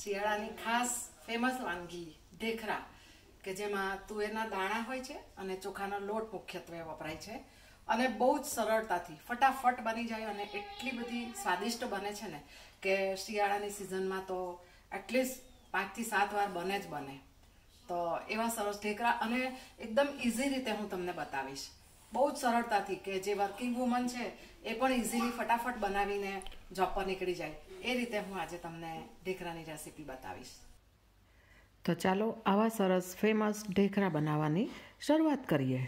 શિયાળાની ખાસ ફેમસ વાનગી ઢેખરા કે જેમાં તુવેરના દાણા હોય છે અને ચોખાનો લોટ મુખ્યત્વે વપરાય છે અને બહુ જ સરળતાથી ફટાફટ બની જાય અને એટલી બધી સ્વાદિષ્ટ બને છે ને કે શિયાળાની સિઝનમાં તો એટલીસ્ટ 5 થી 7 વાર બને જ બને. તો એવા સરસ ઢેકરા અને એકદમ ઇઝી રીતે હું તમને બતાવીશ, બહુ જ સરળતાથી, કે જે વર્કિંગ વુમન છે એ પણ ઇઝીલી ફટાફટ બનાવીને જોબ પર નીકળી જાય એ રીતે હું આજે તમને ઢેકરાની રેસીપી બતાવીશ. તો ચાલો આવા સરસ ફેમસ ઢેકરા બનાવવાની શરૂઆત કરીએ.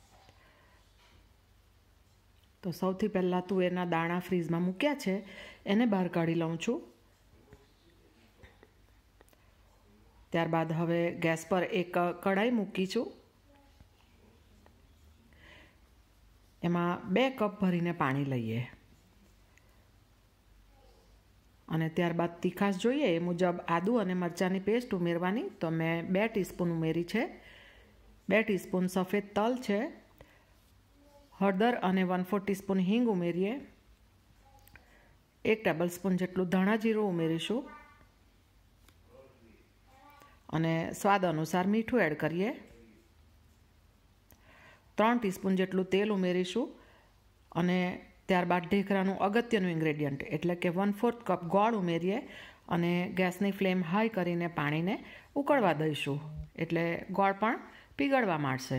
તો સૌથી પહેલાં તુવેરના દાણા ફ્રીઝમાં મૂક્યા છે, એને બહાર કાઢી લઉં છું. ત્યારબાદ હવે ગેસ પર એક કઢાઈ મૂકી છું. એમાં 2 કપ ભરીને પાણી લઈએ અને ત્યારબાદ તીખાશ જોઈએ એ મુજબ આદુ અને મરચાંની પેસ્ટ ઉમેરવાની. તો મેં 2 ટીસ્પૂન ઉમેરી છે. 2 ટીસ્પૂન સફેદ તલ છે. હળદર અને 1/4 ટીસ્પૂન હિંગ ઉમેરીએ. 1 ટેબલ સ્પૂન જેટલું ધાણા જીરું ઉમેરીશું અને સ્વાદ અનુસાર મીઠું એડ કરીએ. 3 ટીસ્પૂન જેટલું તેલ ઉમેરીશું અને ત્યારબાદ ઢેકરાનું અગત્યનું ઇન્ગ્રેડિયન્ટ એટલે કે 1/4 કપ ગોળ ઉમેરીએ અને ગેસની ફ્લેમ હાઈ કરીને પાણીને ઉકળવા દઈશું એટલે ગોળ પણ પીગળવા માંડશે.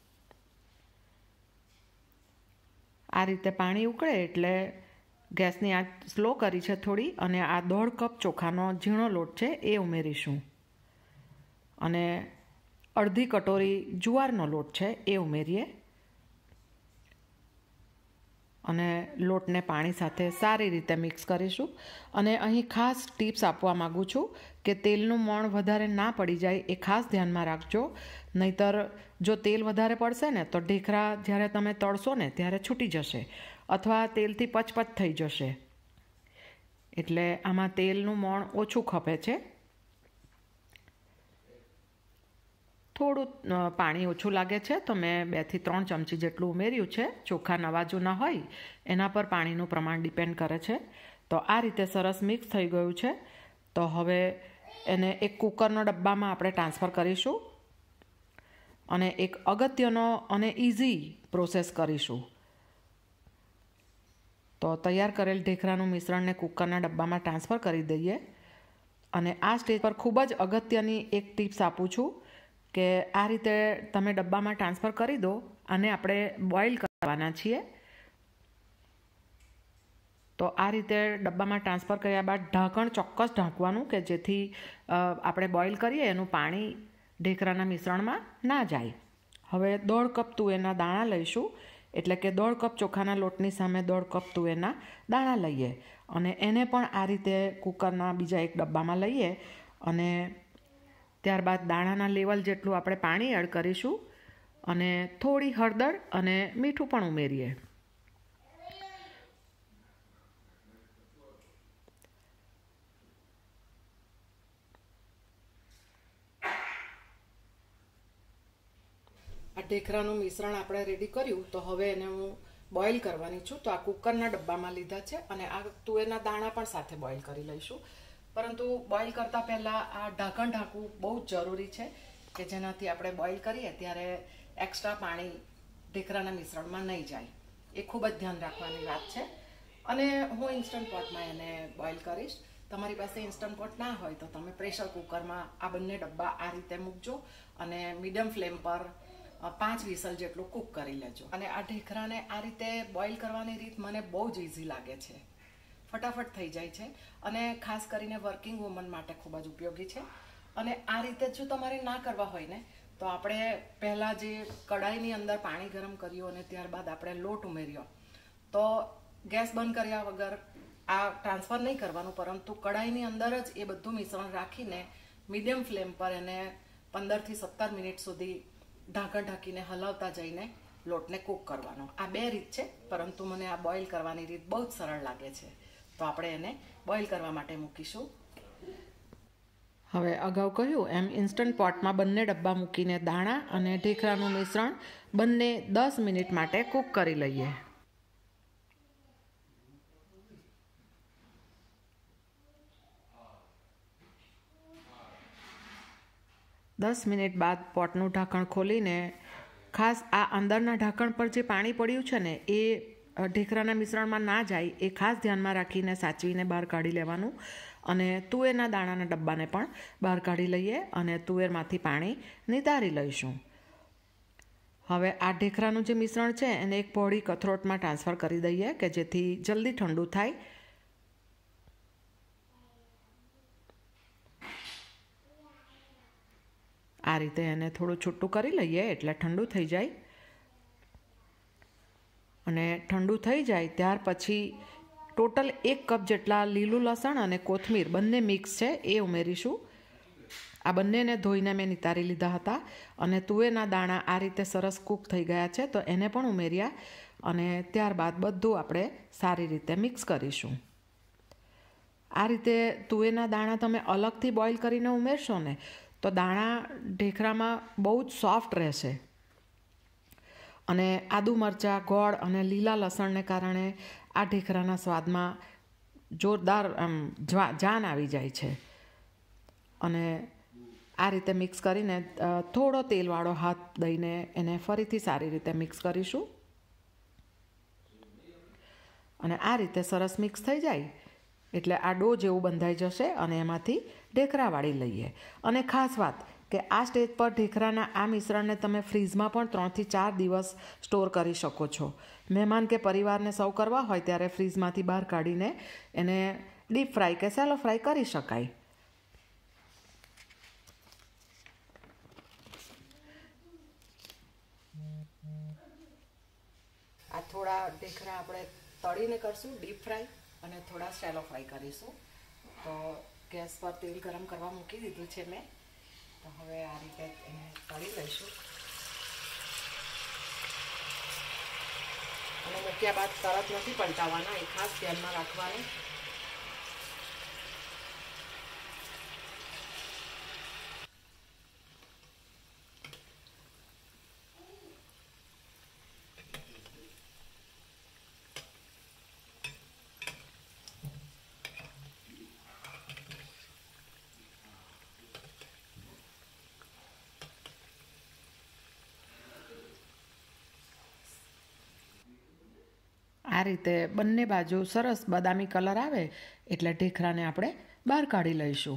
આ રીતે પાણી ઉકળે એટલે ગેસની આંચ સ્લો કરી છે થોડી અને આ 1/2 કપ ચોખાનો ઝીણો લોટ છે એ ઉમેરીશું અને અડધી કટોરી જુવારનો લોટ છે એ ઉમેરીએ અને લોટને પાણી સાથે સારી રીતે મિક્સ કરીશું. અને અહીં ખાસ ટિપ્સ આપવા માગું છું કે તેલનું મોણ વધારે ના પડી જાય એ ખાસ ધ્યાનમાં રાખજો, નહીતર જો તેલ વધારે પડશે ને તો ઢેકરા જ્યારે તમે તળશો ને ત્યારે છૂટી જશે અથવા તેલથી પચપચ થઈ જશે. એટલે આમાં તેલનું મોણ ઓછું ખપે છે. થોડું પાણી ઓછું લાગે છે તો મેં 2 થી 3 ચમચી જેટલું ઉમેર્યું છે. ચોખા નવા જૂના હોય એના પર પાણીનું પ્રમાણ ડિપેન્ડ કરે છે. તો આ રીતે સરસ મિક્સ થઈ ગયું છે. તો હવે એને એક કુકરના ડબ્બામાં આપણે ટ્રાન્સફર કરીશું અને એક અગત્યનો અને ઇઝી પ્રોસેસ કરીશું. તો તૈયાર કરેલ ઢેકરાનું મિશ્રણને કુકરના ડબ્બામાં ટ્રાન્સફર કરી દઈએ અને આ સ્ટેજ પર ખૂબ જ અગત્યની એક ટિપ્સ આપું છું કે આ રીતે તમે ડબ્બામાં ટ્રાન્સફર કરી દો અને આપણે બોઇલ કરવાના છીએ. તો આ રીતે ડબ્બામાં ટ્રાન્સફર કર્યા બાદ ઢાંકણ ચોક્કસ ઢાંકવાનું કે જેથી આપણે બોઇલ કરીએ એનું પાણી ઢેકરાના મિશ્રણમાં ના જાય. હવે 1/2 કપ તુવેરના દાણા લઈશું એટલે કે 1/2 કપ ચોખાના લોટની સામે 1/2 કપ તુવેરના દાણા લઈએ અને એને પણ આ રીતે કુકરના બીજા એક ડબ્બામાં લઈએ અને ત્યારબાદ દાણાના લેવલ જેટલું આપણે પાણી એડ કરીશું અને થોડી હળદર અને મીઠું પણ ઉમેરીએ. આ ઢેકરાનું મિશ્રણ આપણે રેડી કર્યું તો હવે એને હું બોઇલ કરવાની છું. તો આ કુકરના ડબ્બામાં લીધા છે અને આ તુવેરના દાણા પણ સાથે બોઇલ કરી લઈશું. પરંતુ બોઇલ કરતાં પહેલાં આ ઢાંકણ ઢાંકવું બહુ જ જરૂરી છે કે જેનાથી આપણે બોઇલ કરીએ ત્યારે એક્સ્ટ્રા પાણી ઢેકરાના મિશ્રણમાં નહીં જાય. એ ખૂબ જ ધ્યાન રાખવાની વાત છે. અને હું ઇન્સ્ટન્ટ પોટમાં એને બોઇલ કરીશ. તમારી પાસે ઇન્સ્ટન્ટ પોટ ના હોય તો તમે પ્રેશર કુકરમાં આ બંને ડબ્બા આ રીતે મૂકજો અને મીડિયમ ફ્લેમ પર 5 વિસલ જેટલું કૂક કરી લેજો. અને આ ઢેકરાને આ રીતે બોઇલ કરવાની રીત મને બહુ જ ઇઝી લાગે છે, ફટાફટ થઈ જાય છે અને ખાસ કરીને વર્કિંગ વુમન માટે ખૂબ જ ઉપયોગી છે. અને આ રીતે જો તમારે ના કરવા હોય ને તો આપણે પહેલાં જે કઢાઈની અંદર પાણી ગરમ કર્યું અને ત્યારબાદ આપણે લોટ ઉમેર્યો તો ગેસ બંધ કર્યા વગર આ ટ્રાન્સફર નહીં કરવાનું, પરંતુ કઢાઈની અંદર જ એ બધું મિશ્રણ રાખીને મીડિયમ ફ્લેમ પર એને 15 થી 17 મિનિટ સુધી ઢાંકણ ઢાંકીને હલાવતા જઈને લોટને કૂક કરવાનો. આ 2 રીત છે, પરંતુ મને આ બોઇલ કરવાની રીત બહુ જ સરળ લાગે છે. તો આપણે એને બોઇલ કરવા માટે મૂકીશું. હવે અગાઉ કહ્યું એમ ઇન્સ્ટન્ટ પોટમાં બંને ડબ્બા મૂકીને દાણા અને ઢેકરાનું મિશ્રણ બંને 10 મિનિટ માટે કૂક કરી લઈએ. 10 મિનિટ બાદ પોટનું ઢાંકણ ખોલીને ખાસ આ અંદરના ઢાંકણ પર જે પાણી પડ્યું છે ને એ ઢેકરાના મિશ્રણમાં ના જાય એ ખાસ ધ્યાનમાં રાખીને સાચવીને બહાર કાઢી લેવાનું. અને તુવેરના દાણાના ડબ્બાને પણ બહાર કાઢી લઈએ અને તુવેરમાંથી પાણી નિતારી લઈશું. હવે આ ઢેકરાનું જે મિશ્રણ છે એને એક પહોળી કથરોટમાં ટ્રાન્સફર કરી દઈએ કે જેથી જલ્દી ઠંડુ થાય. આ રીતે એને થોડું છૂટું કરી લઈએ એટલે ઠંડુ થઈ જાય. અને ઠંડુ થઈ જાય ત્યાર પછી ટોટલ 1 કપ જેટલા લીલું લસણ અને કોથમીર બંને મિક્સ છે એ ઉમેરીશું. આ બંનેને ધોઈને મેં નિતારી લીધા હતા અને તુવેરના દાણા આ રીતે સરસ કૂક થઈ ગયા છે તો એને પણ ઉમેર્યા અને ત્યારબાદ બધું આપણે સારી રીતે મિક્સ કરીશું. આ રીતે તુવેરના દાણા તમે અલગથી બોઇલ કરીને ઉમેરશો ને તો દાણા ઢેકરામાં બહુ જ સોફ્ટ રહેશે. અને આદુ મરચાં, ગોળ અને લીલા લસણને કારણે આ ઢેકરાના સ્વાદમાં જોરદાર જાન આવી જાય છે. અને આ રીતે મિક્સ કરીને થોડો તેલવાળો હાથ દઈને એને ફરીથી સારી રીતે મિક્સ કરીશું. અને આ રીતે સરસ મિક્સ થઈ જાય એટલે આ ડો જેવું બંધાઈ જશે અને એમાંથી ઢેકરા વાળી લઈએ. અને ખાસ વાત કે આ સ્ટેજ પર ઢેકરાના આ મિશ્રણને તમે ફ્રીઝમાં પણ 3 થી 4 દિવસ સ્ટોર કરી શકો છો. મહેમાન કે પરિવારને સર્વ કરવા હોય ત્યારે ફ્રીઝમાંથી બહાર કાઢીને એને ડીપ ફ્રાય કે સેલો ફ્રાય કરી શકાય. આ થોડા ઢેકરા આપણે તળીને કરશું ડીપ ફ્રાય અને થોડા શેલો ફ્રાય કરીશું. તો ગેસ પર તેલ ગરમ કરવા મૂકી દીધું છે મેં. તો હવે આ રીતે એને તળી લઈશું. અને મૂક્યા બાદ તરત નથી પલટાવવાના, એ ખાસ ધ્યાનમાં રાખવાનું. આ રીતે બંને બાજુ સરસ બદામી કલર આવે એટલે ઢેકરાને આપણે બહાર કાઢી લઈશું.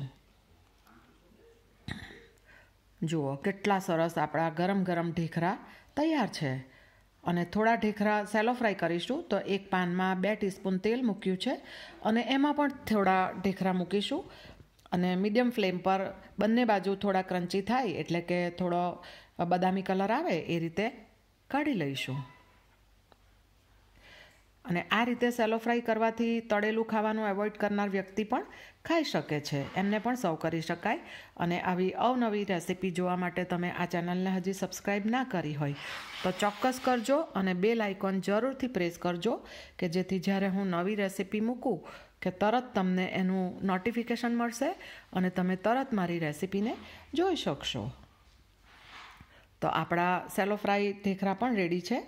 જુઓ કેટલા સરસ આપણા ગરમ ગરમ ઢેકરા તૈયાર છે. અને થોડા ઢેકરા સેલો ફ્રાય કરીશું તો એક પાનમાં 2 ટીસ્પૂન તેલ મૂક્યું છે અને એમાં પણ થોડા ઢેકરા મૂકીશું. અને મીડિયમ ફ્લેમ પર બંને બાજુ થોડા ક્રન્ચી થાય એટલે કે થોડો બદામી કલર આવે એ રીતે કાઢી લઈશું. અને આ રીતે સેલો ફ્રાય કરવાથી તળેલું ખાવાનું એવોઇડ કરનાર વ્યક્તિ પણ ખાઈ શકે છે. એમને પણ સર્વ કરી શકાય. અને આવી અવનવી રેસીપી જોવા માટે તમે આ ચેનલને હજી સબસ્ક્રાઈબ ના કરી હોય તો ચોક્કસ કરજો અને બેલ આઇકોન જરૂરથી પ્રેસ કરજો કે જેથી જ્યારે હું નવી રેસીપી મૂકું કે તરત તમને એનું નોટિફિકેશન મળશે અને તમે તરત મારી રેસીપીને જોઈ શકશો. તો આપણા સેલો ફ્રાય ઢેકરા પણ રેડી છે.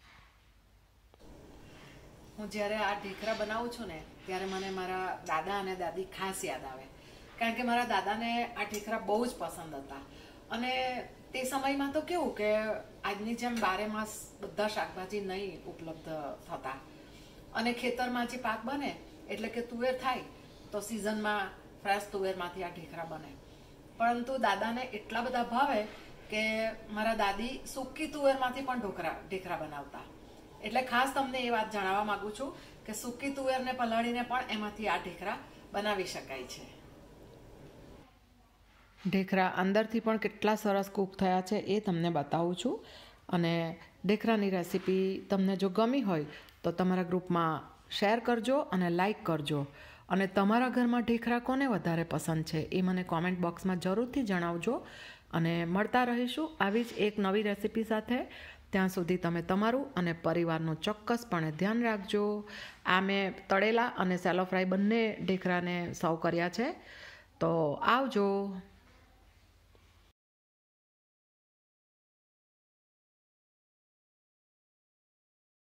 હું જ્યારે આ ઢેકરા બનાવું છું ને ત્યારે મને મારા દાદા અને દાદી ખાસ યાદ આવે. કારણ કે મારા દાદાને આ ઢેકરા બહુ જ પસંદ હતા. અને તે સમયમાં તો કેવું કે આજની જેમ 12 માસ બધા શાકભાજી નહીં ઉપલબ્ધ થતા. અને ખેતરમાં જે પાક બને એટલે કે તુવેર થાય તો સિઝનમાં ફ્રેશ તુવેરમાંથી આ ઢેકરા બને. પરંતુ દાદાને એટલા બધા ભાવે કે મારા દાદી સૂકી તુવેરમાંથી પણ ઢેકરા બનાવતા. એટલે ખાસ તમને એ વાત જણાવવા માંગુ છું કે સૂકી તુવેરને પલાળીને પણ એમાંથી આ ઢેકરા બનાવી શકાય છે. ઢેકરા અંદરથી પણ કેટલા સરસ કૂક થયા છે એ તમને બતાવું છું. અને ઢેકરાની રેસીપી તમને જો ગમી હોય તો તમારા ગ્રુપમાં શેર કરજો અને લાઈક કરજો. અને તમારા ઘરમાં ઢેકરા કોને વધારે પસંદ છે એ મને કોમેન્ટ બોક્સમાં જરૂરથી જણાવજો. અને મળતા રહીશું આવી જ એક નવી રેસીપી સાથે. ત્યાં સુધી તમે તમારું અને પરિવારનું ચોક્કસપણે ધ્યાન રાખજો. આ મેં તળેલા અને સેલો ફ્રાય બંને ઢેકરાને સર્વ કર્યા છે. તો આવજો.